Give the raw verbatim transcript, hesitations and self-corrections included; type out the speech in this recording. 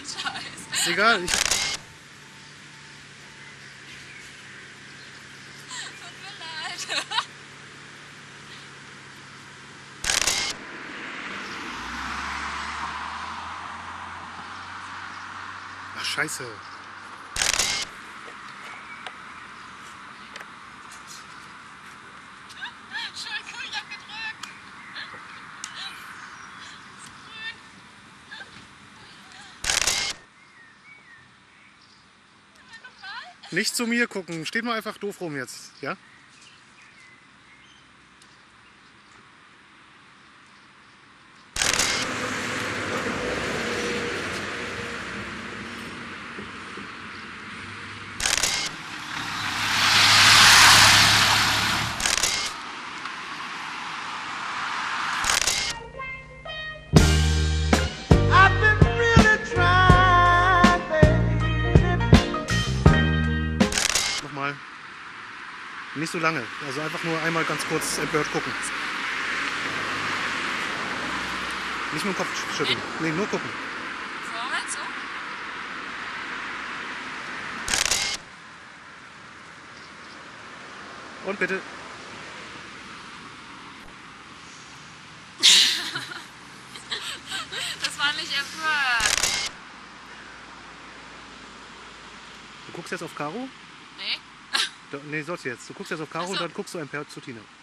Scheiße. Ist egal. Ich Tut mir leid. Ach, scheiße. Entschuldigung, ich hab gedrückt. Nicht zu mir gucken. Steht mal einfach doof rum jetzt. Ja? Nochmal. Nicht so lange. Also einfach nur einmal ganz kurz empört gucken. Nicht nur den Kopf schütteln. Nee, nur gucken. Vorwärts, so? Und bitte. Das war nicht empört. Du guckst jetzt auf Caro? Nee? Da, nee, sollst du jetzt. Du guckst jetzt auf Caro Ach so. und dann guckst du empört zu Tina.